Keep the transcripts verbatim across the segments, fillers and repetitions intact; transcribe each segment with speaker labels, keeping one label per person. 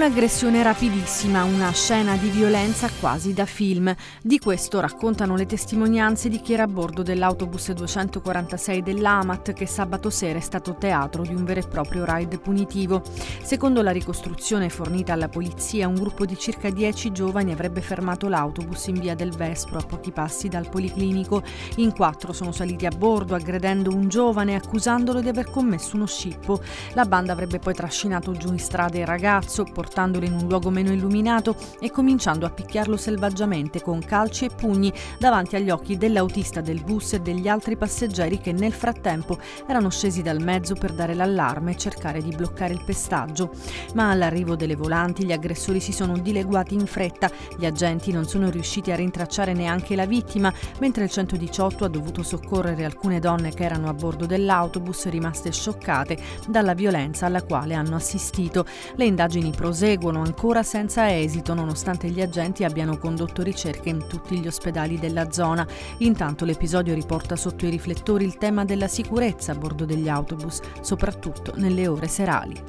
Speaker 1: Un'aggressione rapidissima, una scena di violenza quasi da film. Di questo raccontano le testimonianze di chi era a bordo dell'autobus duecentoquarantasei dell'A M A T che sabato sera è stato teatro di un vero e proprio raid punitivo. Secondo la ricostruzione fornita alla polizia, un gruppo di circa dieci giovani avrebbe fermato l'autobus in via del Vespro, a pochi passi dal Policlinico. In quattro sono saliti a bordo, aggredendo un giovane e accusandolo di aver commesso uno scippo. La banda avrebbe poi trascinato giù in strada il ragazzo, portandolo in un luogo meno illuminato e cominciando a picchiarlo selvaggiamente con calci e pugni davanti agli occhi dell'autista del bus e degli altri passeggeri che nel frattempo erano scesi dal mezzo per dare l'allarme e cercare di bloccare il pestaggio. Ma all'arrivo delle volanti gli aggressori si sono dileguati in fretta, gli agenti non sono riusciti a rintracciare neanche la vittima, mentre il centodiciotto ha dovuto soccorrere alcune donne che erano a bordo dell'autobus rimaste scioccate dalla violenza alla quale hanno assistito. Le indagini proseguono ancora senza esito, nonostante gli agenti abbiano condotto ricerche in tutti gli ospedali della zona. Intanto l'episodio riporta sotto i riflettori il tema della sicurezza a bordo degli autobus, soprattutto nelle ore serali.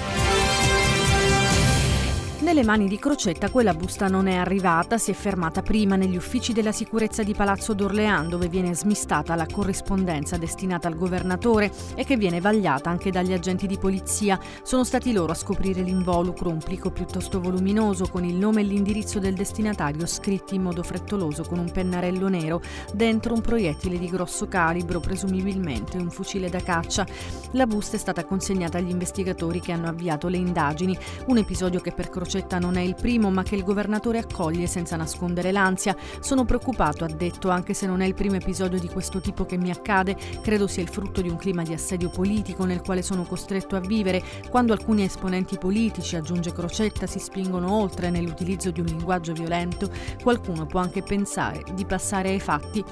Speaker 1: Nelle mani di Crocetta quella busta non è arrivata, si è fermata prima negli uffici della sicurezza di Palazzo d'Orléans, dove viene smistata la corrispondenza destinata al governatore e che viene vagliata anche dagli agenti di polizia. Sono stati loro a scoprire l'involucro, un plico piuttosto voluminoso con il nome e l'indirizzo del destinatario scritti in modo frettoloso con un pennarello nero, dentro un proiettile di grosso calibro, presumibilmente un fucile da caccia. La busta è stata consegnata agli investigatori che hanno avviato le indagini, un episodio che per Crocetta non è il primo, ma che il governatore accoglie senza nascondere l'ansia. Sono preoccupato, ha detto, anche se non è il primo episodio di questo tipo che mi accade. Credo sia il frutto di un clima di assedio politico nel quale sono costretto a vivere. Quando alcuni esponenti politici, aggiunge Crocetta, si spingono oltre nell'utilizzo di un linguaggio violento, qualcuno può anche pensare di passare ai fatti.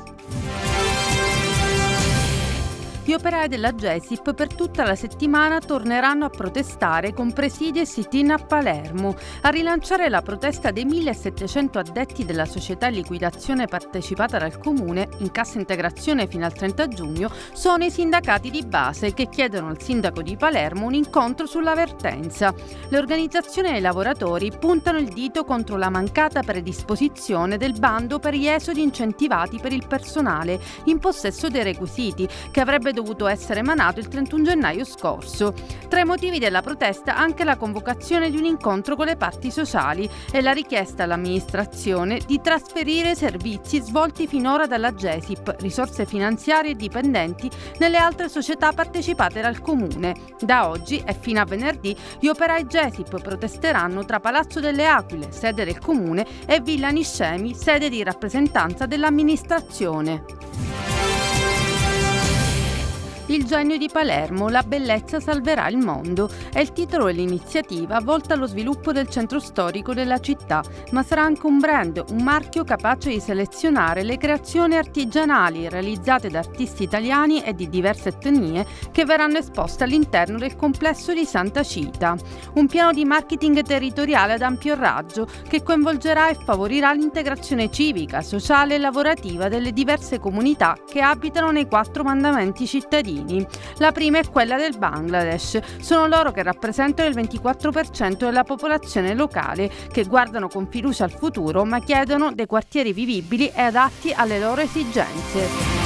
Speaker 2: Gli operai della GESIP per tutta la settimana torneranno a protestare con presidio e sit-in a Palermo. A rilanciare la protesta dei millesettecento addetti della società in liquidazione partecipata dal Comune, in cassa integrazione fino al trenta giugno, sono i sindacati di base che chiedono al sindaco di Palermo un incontro sulla vertenza. Le organizzazioni dei lavoratori puntano il dito contro la mancata predisposizione del bando per gli esodi incentivati per il personale in possesso dei requisiti, che avrebbe dovuto essere emanato il trentuno gennaio scorso. Tra i motivi della protesta anche la convocazione di un incontro con le parti sociali e la richiesta all'amministrazione di trasferire servizi svolti finora dalla GESIP, risorse finanziarie e dipendenti, nelle altre società partecipate dal Comune. Da oggi e fino a venerdì gli operai GESIP protesteranno tra Palazzo delle Aquile, sede del Comune, e Villa Niscemi, sede di rappresentanza dell'amministrazione. Il genio di Palermo, la bellezza salverà il mondo, è il titolo dell'iniziativa volta allo sviluppo del centro storico della città, ma sarà anche un brand, un marchio capace di selezionare le creazioni artigianali realizzate da artisti italiani e di diverse etnie che verranno esposte all'interno del complesso di Santa Cita. Un piano di marketing territoriale ad ampio raggio che coinvolgerà e favorirà l'integrazione civica, sociale e lavorativa delle diverse comunità che abitano nei quattro mandamenti cittadini. La prima è quella del Bangladesh. Sono loro che rappresentano il ventiquattro per cento della popolazione locale, che guardano con fiducia al futuro ma chiedono dei quartieri vivibili e adatti alle loro esigenze.